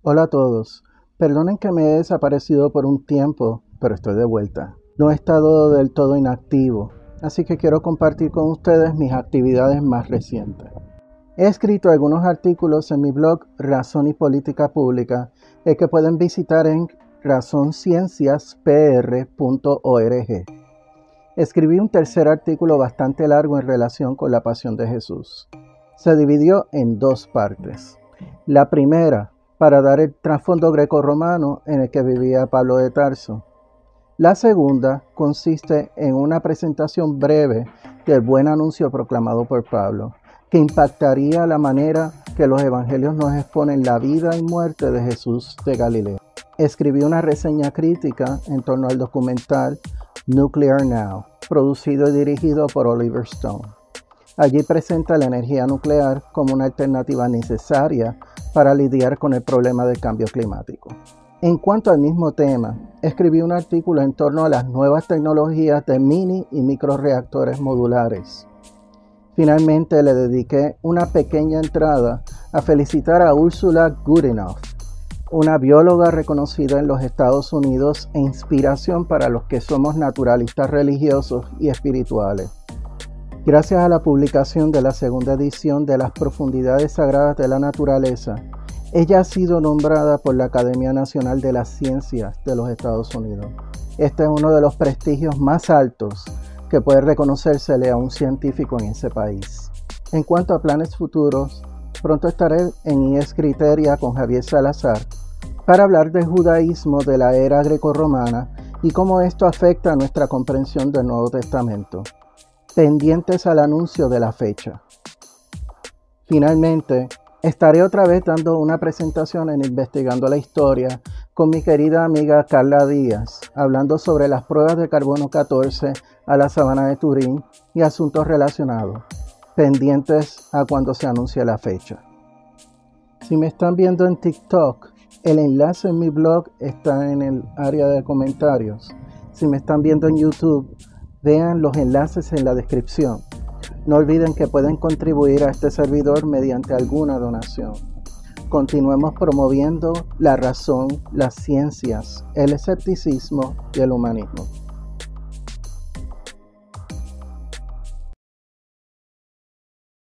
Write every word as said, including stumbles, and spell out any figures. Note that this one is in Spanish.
Hola a todos. Perdonen que me he desaparecido por un tiempo, pero estoy de vuelta. No he estado del todo inactivo, así que quiero compartir con ustedes mis actividades más recientes. He escrito algunos artículos en mi blog Razón y Política Pública, el que pueden visitar en razón ciencias p r punto org. Escribí un tercer artículo bastante largo en relación con la Pasión de Jesús. Se dividió en dos partes. La primera, para dar el trasfondo grecorromano en el que vivía Pablo de Tarso. La segunda consiste en una presentación breve del buen anuncio proclamado por Pablo, que impactaría la manera que los evangelios nos exponen la vida y muerte de Jesús de Galilea. Escribí una reseña crítica en torno al documental Nuclear Now, producido y dirigido por Oliver Stone. Allí presenta la energía nuclear como una alternativa necesaria para lidiar con el problema del cambio climático. En cuanto al mismo tema, escribí un artículo en torno a las nuevas tecnologías de mini y microreactores modulares. Finalmente le dediqué una pequeña entrada a felicitar a Ursula Goodenough, una bióloga reconocida en los Estados Unidos e inspiración para los que somos naturalistas religiosos y espirituales. Gracias a la publicación de la segunda edición de Las Profundidades Sagradas de la Naturaleza, ella ha sido nombrada por la Academia Nacional de las Ciencias de los Estados Unidos. Este es uno de los prestigios más altos que puede reconocérsele a un científico en ese país. En cuanto a planes futuros, pronto estaré en I E S Criteria con Javier Salazar para hablar del judaísmo de la era grecorromana y cómo esto afecta a nuestra comprensión del Nuevo Testamento. Pendientes al anuncio de la fecha. Finalmente, estaré otra vez dando una presentación en Investigando la Historia con mi querida amiga Carla Díaz, hablando sobre las pruebas de carbono catorce a la sabana de Turín y asuntos relacionados, pendientes a cuando se anuncie la fecha. Si me están viendo en TikTok, el enlace en mi blog está en el área de comentarios. Si me están viendo en YouTube, vean los enlaces en la descripción. No olviden que pueden contribuir a este servidor mediante alguna donación. Continuemos promoviendo la razón, las ciencias, el escepticismo y el humanismo.